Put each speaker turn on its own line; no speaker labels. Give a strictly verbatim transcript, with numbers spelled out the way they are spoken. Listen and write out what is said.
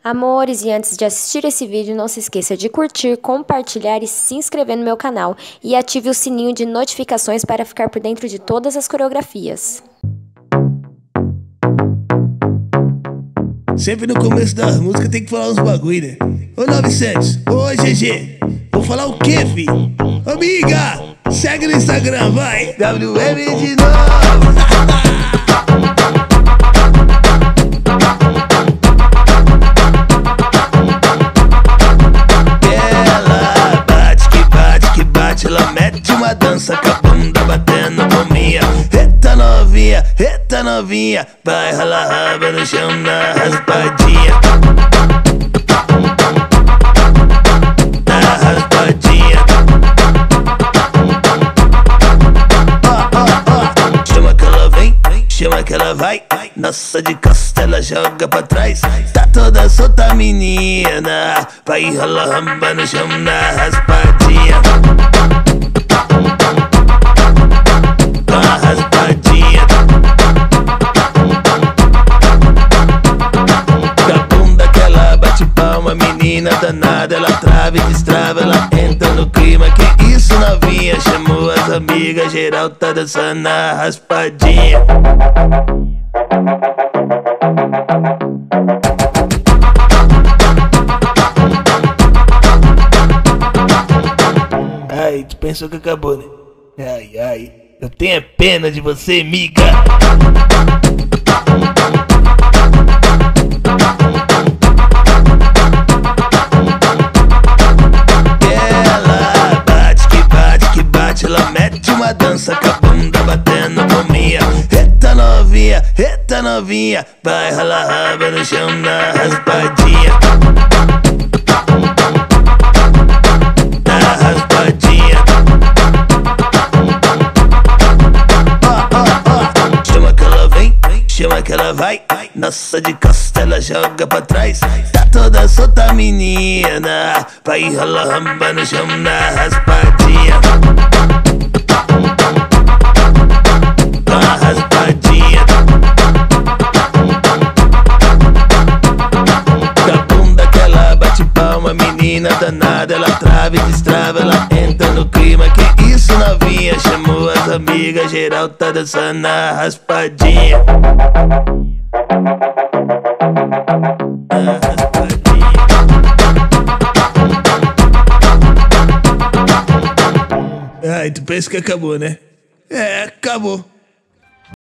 Amores, e antes de assistir esse vídeo, não se esqueça de curtir, compartilhar e se inscrever no meu canal. E ative o sininho de notificações para ficar por dentro de todas as coreografias.
Sempre no começo da música tem que falar uns bagulho, né? Ô novecentos, ô G G, vou falar o quê, fi? Amiga, segue no Instagram, vai! W M de novo! Ela bate que bate que bate, ela mete uma dança com a bunda batendo palminha. Eita novinha, eita novinha, vai ralar raba no chão na raspadinha. Na raspadinha. Ó, ó, ó, chama que ela vem, chama que ela vai. Nossa, de costa ela joga pra trás. Tá toda solta menina, vai ralar raba no chão na raspadinha. Menina danada, ela trava e destrava, ela entra no clima. Que isso novinha, chamou as amigas, geral tá dançando na raspadinha. Ai, tu pensou que acabou, né? Ai, ai, eu tenho pena de você, miga. Ela mete uma dança com a bunda batendo palminha. Eita novinha, eita novinha, vai ralar raba no chão na raspadinha. Na raspadinha. Ó, ó, ó, chama que ela vem, chama que ela vai. Nossa, de costa ela joga pra trás. Tá toda solta menina, vai ralar raba no chão na raspadinha. Menina danada, ela trava e destrava, ela entra no clima. Que isso novinha, chamou as amigas, geral tá dançando na raspadinha. Na raspadinha. Ai, tu pensa que acabou, né? É, acabou.